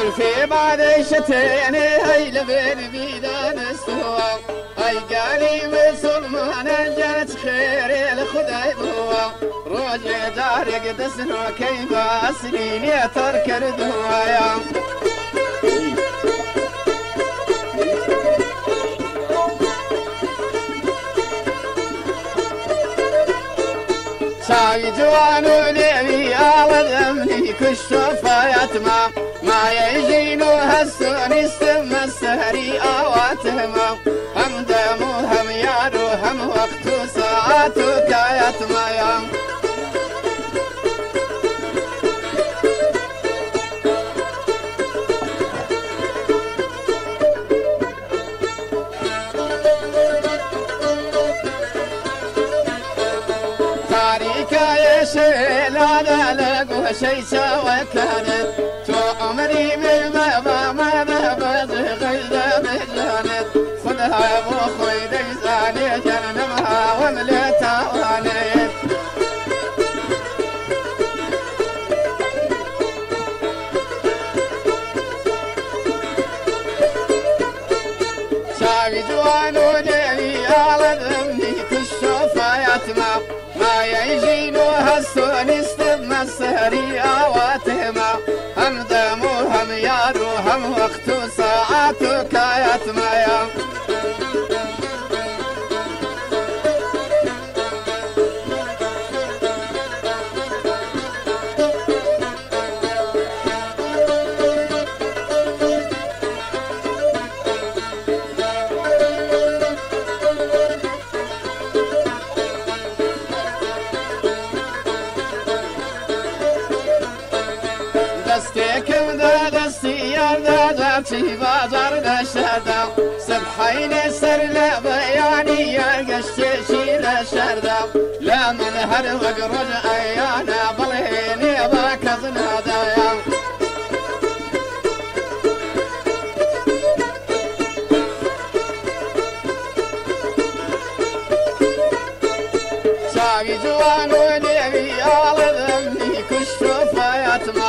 في بعد شتين هاي لبين بيدان استوى هاي قالي مسلمان جات خير الخداي بوا روجي دارق دسنو كيف سنين ترك الدوايا شاي جوان وليبي ذمني كالشفايات ما يجينو هالسون يستم السهري آواتهما هم دمو هم يارو هم وقت ساعاتو كايات مايا لا لقوا شي سوى كانت تو عمري من ما بغير بجانت خذها ابو خوي ديزاني جنمها ومليتها وانيت شاوي جوان وديني على ذمي كالشوفايات ما يجينو هالسون يستم السهري آواتهما هم دمو هم يارو هم وقتو ساعاتو كايات مايا دستيكم ذا دستي ذا جابتي بازار الشردا سبحين سرنا بياني يا قشتي الشردا لا من هر وقرج ايانا بلهيني باكزنا دايا شاوي جوان ونبي على ذمي كشوفايات ما